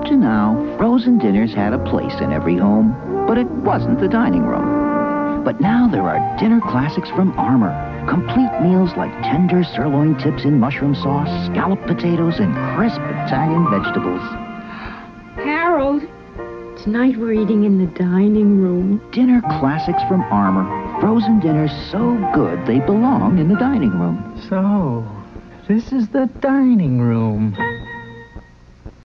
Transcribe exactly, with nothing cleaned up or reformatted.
to now, frozen dinners had a place in every home, but it wasn't the dining room. But now there are dinner classics from Armour. Complete meals like tender sirloin tips in mushroom sauce, scalloped potatoes, and crisp Italian vegetables. Harold, tonight we're eating in the dining room. Dinner classics from Armour. Frozen dinners so good they belong in the dining room. So, this is the dining room.